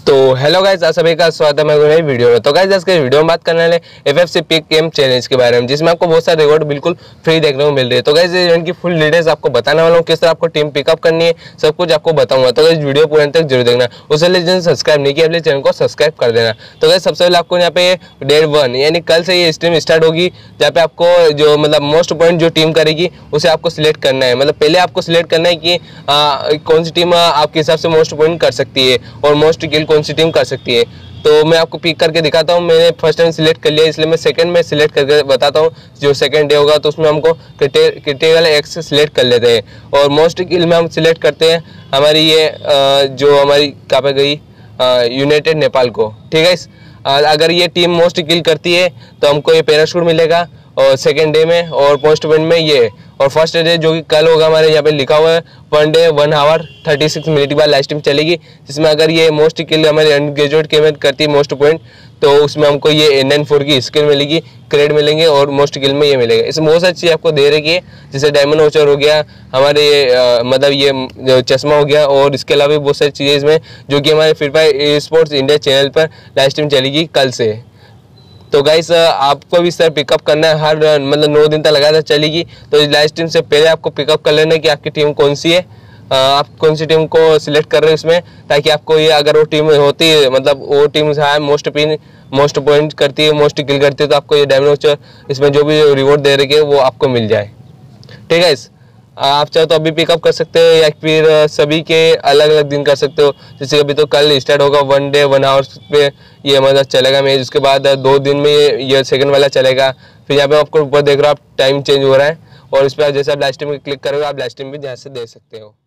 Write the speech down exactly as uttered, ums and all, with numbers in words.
तो hello guys, आप सभी का स्वागत है मेरे नई वीडियो में। तो गाइस आज के वीडियो में बात करने वाले F F C pick game challenge के बारे में, जिसमें आपको बहुत सारे रिवॉर्ड बिल्कुल फ्री देखने को मिल रही है। तो गाइस इवेंट की फुल डिटेल्स आपको बताने वाला हूँ, किस तरह आपको टीम पिकअप करनी है, सब कुछ आपको बताऊंगा। तो गाइस वीडियो पूरे तक जरूर देखना। उससे पहले जिन्होंने सब्सक्राइब नहीं किया अपने चैनल को सब्सक्राइब कर देना। तो गाइस सबसे पहले आपको यहाँ पे डे वन यानी कल से ये स्ट्रीम स्टार्ट होगी, जहाँ पे आपको जो मतलब मोस्ट पॉइंट जो टीम करेगी उसे आपको सिलेक्ट करना है। मतलब पहले आपको सिलेक्ट करना है कि आ, कौन सी टीम आपके हिसाब से मोस्ट पॉइंट कर सकती है और मोस्ट किल कौन सी टीम कर सकती है। तो मैं आपको पिक करके दिखाता हूँ। मैंने फर्स्ट टाइम सिलेक्ट कर लिया, इसलिए मैं सेकंड में सिलेक्ट करके बताता हूँ। जो सेकंड डे होगा तो उसमें हमको क्रिटिकल एक्स सेलेक्ट कर लेते हैं और मोस्ट किल में हम सिलेक्ट करते हैं हमारी ये जो हमारी कहाँ पे गई यूनाइटेड नेपाल को। ठीक है, इस अगर ये टीम मोस्ट किल करती है तो हमको ये पैराशूट मिलेगा और सेकेंड डे में, और पोस्ट पॉइंट में ये, और फर्स्ट डे जो कि कल होगा हमारे यहाँ पे लिखा हुआ है one day one hour thirty six minute के बाद लाइव स्ट्रीम चलेगी, जिसमें अगर ये मोस्ट किल हमारे अनग्रेजुएट के में करती है मोस्ट पॉइंट, तो उसमें हमको ये एन नाइन फोर की स्किल मिलेगी, क्रेड मिलेंगे और मोस्ट किल में ये मिलेगा। इसमें बहुत सारी चीज़ आपको दे रखी है, जैसे डायमंड वाउचर हो गया हमारे आ, मतलब ये चश्मा हो गया, और इसके अलावा भी बहुत सारी चीज़ें इसमें जो कि हमारे free fire sports India channel पर लाइव स्ट्रीम चलेगी कल से। तो गाइस आपको भी सर पिकअप करना है, हर मतलब नौ दिन तक लगातार चलेगी। तो इस लाइव स्ट्रीम से पहले आपको पिकअप कर लेना है कि आपकी टीम कौन सी है, आप कौन सी टीम को सिलेक्ट कर रहे हो इसमें, ताकि आपको ये अगर वो टीम होती है मतलब वो टीम है मोस्ट पिन मोस्ट पॉइंट करती है, मोस्ट किल करती है, तो आपको ये डायमंड वाउचर इसमें जो भी रिवॉर्ड दे रही है वो आपको मिल जाए। ठीक है, इस आप चाहो तो अभी पिकअप कर सकते हो या फिर सभी के अलग अलग दिन कर सकते हो। जैसे अभी तो कल स्टार्ट होगा वन डे वन आवर्स पे ये मतलब चलेगा मैच, उसके बाद दो दिन में ये ये सेकंड वाला चलेगा। फिर यहाँ पे आपको ऊपर देख रहे हो आप टाइम चेंज हो रहा है, और इस पर जैसे आप लाइव स्ट्रीम में क्लिक करोगे आप लाइव स्ट्रीम भी ध्यान से देख सकते हो।